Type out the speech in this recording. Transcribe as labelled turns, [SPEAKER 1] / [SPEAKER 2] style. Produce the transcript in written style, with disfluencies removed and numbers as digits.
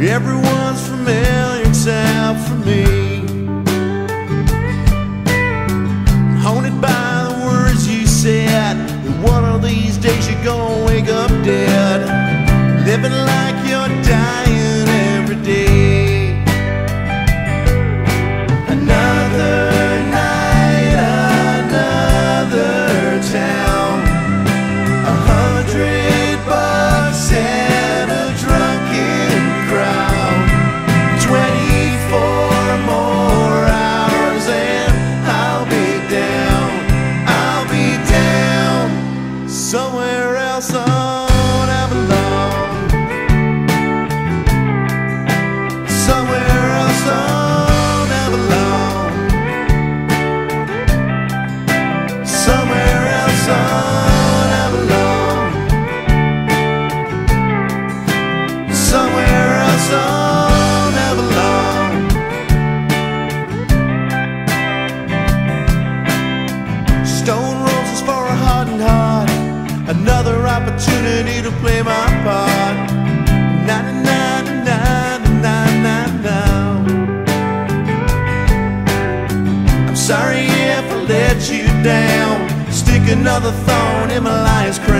[SPEAKER 1] Everyone's familiar except for me. Haunted by the words you said, that one of these days you're gonna wake up dead, living like you're dying every day. Another night, another town, $100 and a drunken crowd, 24 more hours and I'll be down somewhere else on Avalon, somewhere else on Avalon, somewhere else on Avalon, somewhere else on Avalon. Stone roses for a hardened heart, another opportunity to play my part. Na na na na na na na. I'm sorry if I let you down. Stick another thorn in my lion's crown.